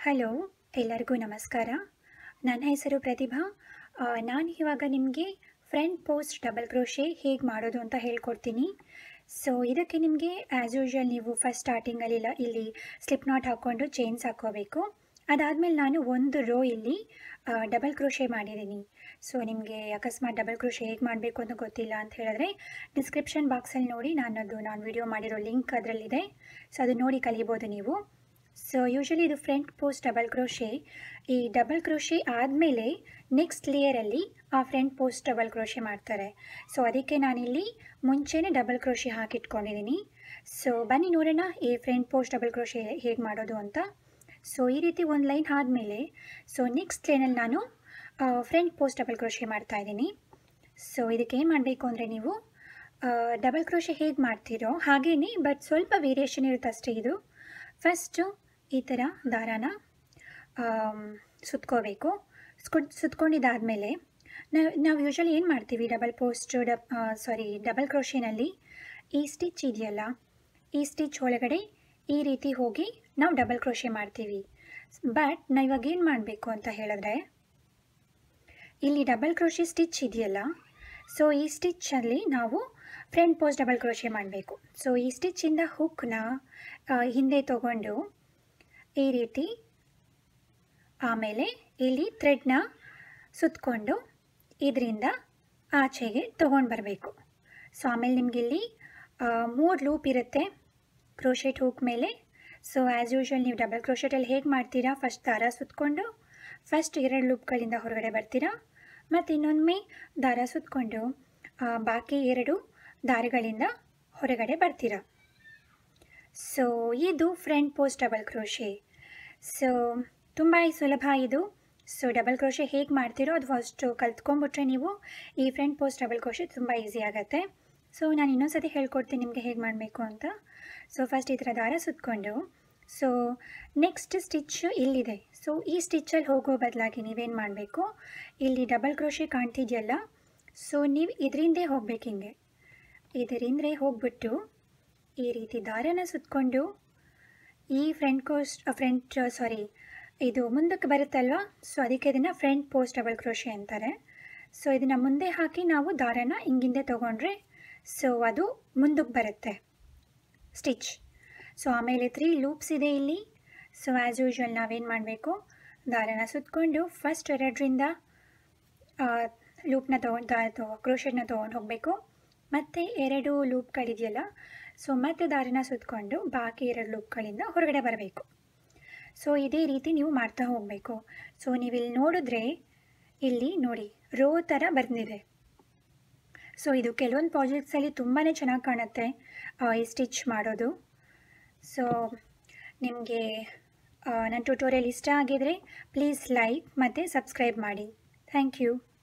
Hello, ಎಲ್ಲರಿಗೂ ನಮಸ್ಕಾರ. ನನ್ನ ಹೆಸರು ಪ್ರತಿಭಾ. ನಾನು ಇವಾಗ ನಿಮಗೆ ಫ್ರಂಟ್ ಪೋಸ್ಟ್ ಡಬಲ್ ಕ್ರೋಶೆ ಹೇಗೆ ಮಾಡೋದು ಅಂತ ಹೇಳ್ಕೊಡ್ತೀನಿ. ಸೊ ಇದಕ್ಕೆ ನಿಮಗೆ ಆ್ಯಸ್ ಯೂಶ್ವಲ್ ನೀವು ಫಸ್ಟ್ ಸ್ಟಾರ್ಟಿಂಗಲ್ಲಿ ಇಲ್ಲಿ ಸ್ಲಿಪ್ ನಾಟ್ ಹಾಕ್ಕೊಂಡು ಚೈನ್ಸ್ ಹಾಕ್ಕೋಬೇಕು. ಅದಾದಮೇಲೆ ನಾನು ಒಂದು ರೋ ಇಲ್ಲಿ ಡಬಲ್ ಕ್ರೋಶೆ ಮಾಡಿದ್ದೀನಿ. ಸೊ ನಿಮಗೆ ಅಕಸ್ಮಾತ್ ಡಬಲ್ ಕ್ರೋಶೆ ಹೇಗೆ ಮಾಡಬೇಕು ಅಂತ ಗೊತ್ತಿಲ್ಲ ಅಂತ ಹೇಳಿದ್ರೆ ಡಿಸ್ಕ್ರಿಪ್ಷನ್ ಬಾಕ್ಸಲ್ಲಿ ನೋಡಿ, ನಾನು ವಿಡಿಯೋ ಮಾಡಿರೋ ಲಿಂಕ್ ಅದರಲ್ಲಿದೆ. ಸೊ ಅದು ನೋಡಿ ಕಲಿಬೋದು ನೀವು. ಸೊ ಯೂಶ್ವಲಿ ಇದು ಫ್ರಂಟ್ ಪೋಸ್ಟ್ ಡಬಲ್ ಕ್ರೋಶೆ. ಈ ಡಬಲ್ ಕ್ರೋಶೆ ಆದಮೇಲೆ ನೆಕ್ಸ್ಟ್ ಲೇಯರಲ್ಲಿ ಆ ಫ್ರಂಟ್ ಪೋಸ್ಟ್ ಡಬಲ್ ಕ್ರೋಶೆ ಮಾಡ್ತಾರೆ. ಸೊ ಅದಕ್ಕೆ ನಾನಿಲ್ಲಿ ಮುಂಚೆನೇ ಡಬಲ್ ಕ್ರೋಶೆ ಹಾಕಿಟ್ಕೊಂಡಿದ್ದೀನಿ. ಸೊ ಬನ್ನಿ ನೋಡೋಣ ಈ ಫ್ರಂಟ್ ಪೋಸ್ಟ್ ಡಬಲ್ ಕ್ರೋಶೆ ಹೇಗೆ ಮಾಡೋದು ಅಂತ. ಸೊ ಈ ರೀತಿ ಒಂದು ಲೈನ್ ಆದಮೇಲೆ ಸೊ ನೆಕ್ಸ್ಟ್ ಲೈನಲ್ಲಿ ನಾನು ಫ್ರಂಟ್ ಪೋಸ್ಟ್ ಡಬಲ್ ಕ್ರೋಶೆ ಮಾಡ್ತಾಯಿದ್ದೀನಿ. ಸೊ ಇದಕ್ಕೆ ಏನು ಮಾಡಬೇಕು ಅಂದರೆ ನೀವು ಡಬಲ್ ಕ್ರೋಶೆ ಹೇಗೆ ಮಾಡ್ತೀರೋ ಹಾಗೇ, ಬಟ್ ಸ್ವಲ್ಪ ವೇರಿಯೇಷನ್ ಇರುತ್ತೆ ಅಷ್ಟೇ. ಇದು ಫಸ್ಟು ಈ ಥರ ದಾರಾನ ಸುತ್ಕೋಬೇಕು. ಸುತ್ಕೊಂಡಿದ್ದಾದಮೇಲೆ ನಾವು ಯೂಶ್ವಲಿ ಏನು ಮಾಡ್ತೀವಿ ಡಬಲ್ ಕ್ರೋಶೆನಲ್ಲಿ ಈ ಸ್ಟಿಚ್ ಇದೆಯಲ್ಲ, ಈ ಸ್ಟಿಚ್ ಒಳಗಡೆ ಈ ರೀತಿ ಹೋಗಿ ನಾವು ಡಬಲ್ ಕ್ರೋಶೆ ಮಾಡ್ತೀವಿ. ಬಟ್ ನಾವು ಇವಾಗ ಏನು ಮಾಡಬೇಕು ಅಂತ ಹೇಳಿದ್ರೆ, ಇಲ್ಲಿ ಡಬಲ್ ಕ್ರೋಶೆ ಸ್ಟಿಚ್ ಇದೆಯಲ್ಲ, ಸೊ ಈ ಸ್ಟಿಚ್ಚಲ್ಲಿ ನಾವು ಫ್ರಂಟ್ ಪೋಸ್ಟ್ ಡಬಲ್ ಕ್ರೋಶೆ ಮಾಡಬೇಕು. ಸೊ ಈ ಸ್ಟಿಚ್ಚಿಂದ ಹುಕ್ನ ಹಿಂದೆ ತಗೊಂಡು ಈ ರೀತಿ, ಆಮೇಲೆ ಇಲ್ಲಿ ಥ್ರೆಡ್ನ ಸುತ್ತಕೊಂಡು ಇದರಿಂದ ಆಚೆಗೆ ತೊಗೊಂಡು ಬರಬೇಕು. ಸೊ ಆಮೇಲೆ ನಿಮಗೆ ಇಲ್ಲಿ 3 ಲೂಪ್ ಇರುತ್ತೆ ಕ್ರೋಶೆಟ್ ಹುಕ್ ಮೇಲೆ. ಸೊ ಆ್ಯಸ್ ಯೂಶ್ವಲ್ ನೀವು ಡಬಲ್ ಕ್ರೋಶೆಟಲ್ಲಿ ಹೇಗೆ ಮಾಡ್ತೀರಾ, ಫಸ್ಟ್ ದಾರ ಸುತ್ತಕೊಂಡು ಫಸ್ಟ್ 2 ಲೂಪ್ಗಳಿಂದ ಹೊರಗಡೆ ಬರ್ತೀರಾ, ಮತ್ತು ಇನ್ನೊಮ್ಮೆ ದಾರ ಸುತ್ತಕೊಂಡು ಬಾಕಿ 2 ದಾರಗಳಿಂದ ಹೊರಗಡೆ ಬರ್ತೀರಾ. ಸೊ ಇದು front post double crochet. So ತುಂಬ ಸುಲಭ ಇದು. ಸೊ ಡಬಲ್ ಕ್ರೋಶೆ ಹೇಗೆ ಮಾಡ್ತೀರೋ ಅದು ಫಸ್ಟು ಕಲ್ತ್ಕೊಂಡ್ಬಿಟ್ರೆ ನೀವು ಈ ಫ್ರಂಟ್ ಪೋಸ್ಟ್ ಡಬಲ್ ಕ್ರೋಶೆ ತುಂಬ ಈಸಿ ಆಗುತ್ತೆ. ಸೊ ನಾನು ಇನ್ನೊಂದು ಸತಿ ಹೇಳ್ಕೊಡ್ತೀನಿ ನಿಮಗೆ ಹೇಗೆ ಮಾಡಬೇಕು ಅಂತ. ಸೊ ಫಸ್ಟ್ ಈ ಥರ ದಾರ ಸುತ್ತಕೊಂಡು, ಸೊ ನೆಕ್ಸ್ಟ್ ಸ್ಟಿಚ್ ಇಲ್ಲಿದೆ. ಸೊ ಈ ಸ್ಟಿಚ್ಚಲ್ಲಿ ಹೋಗೋ ಬದಲಾಗಿ ನೀವೇನು ಮಾಡಬೇಕು, ಇಲ್ಲಿ ಡಬಲ್ ಕ್ರೋಶೆ ಕಾಣ್ತಿದೆಯಲ್ಲ, ಸೊ ನೀವು ಇದರಿಂದೇ ಹೋಗ್ಬೇಕು. ಹಿಂಗೆ ಇದರಿಂದಲೇ ಹೋಗ್ಬಿಟ್ಟು ಈ ರೀತಿ ದಾರನ ಸುತ್ತಕೊಂಡು ಈ ಇದು ಮುಂದಕ್ಕೆ ಬರುತ್ತಲ್ವ, ಸೊ ಅದಕ್ಕೆ ಇದನ್ನು ಫ್ರಂಟ್ ಪೋಸ್ಟ್ ಡಬಲ್ ಕ್ರೋಶೆ ಅಂತಾರೆ. ಸೊ ಇದನ್ನು ಮುಂದೆ ಹಾಕಿ ನಾವು ದಾರನ ಹಿಂಗಿಂದೆ ತೊಗೊಂಡ್ರೆ ಸೊ ಅದು ಮುಂದಕ್ಕೆ ಬರುತ್ತೆ ಸ್ಟಿಚ್. ಸೊ ಆಮೇಲೆ 3 ಲೂಪ್ಸ್ ಇದೆ ಇಲ್ಲಿ. ಸೊ ಆ್ಯಸ್ ಯೂಶ್ವಲ್ ನಾವೇನು ಮಾಡಬೇಕು, ದಾರನ ಸುತ್ತಕೊಂಡು ಫಸ್ಟ್ 2ರಿಂದ ಲೂಪ್ನ ಕ್ರೋಶೆಟ್ನ ತೊಗೊಂಡು ಹೋಗಬೇಕು. ಮತ್ತು 2 ಲೂಪ್ಗಳಿದೆಯಲ್ಲ, ಸೊ ಮತ್ತೆ ದಾರನ ಸುತ್ತಕೊಂಡು ಬಾಕಿ 2 ಲೂಪ್ಗಳಿಂದ ಹೊರಗಡೆ ಬರಬೇಕು. ಸೊ ಇದೇ ರೀತಿ ನೀವು ಮಾಡ್ತಾ ಹೋಗಬೇಕು. ಸೊ ನೀವಿಲ್ಲಿ ನೋಡಿದ್ರೆ ಇಲ್ಲಿ ನೋಡಿ ರೋ ಥರ ಬಂದಿದೆ. ಸೊ ಇದು ಕೆಲವೊಂದು ಪ್ರಾಜೆಕ್ಟ್ಸಲ್ಲಿ ತುಂಬಾ ಚೆನ್ನಾಗಿ ಕಾಣುತ್ತೆ ಈ ಸ್ಟಿಚ್ ಮಾಡೋದು. ಸೊ ನಿಮಗೆ ನನ್ನ ಟ್ಯುಟೋರಿಯಲ್ ಇಷ್ಟ ಆಗಿದರೆ ಪ್ಲೀಸ್ ಲೈಕ್ ಮತ್ತು ಸಬ್ಸ್ಕ್ರೈಬ್ ಮಾಡಿ. Thank you.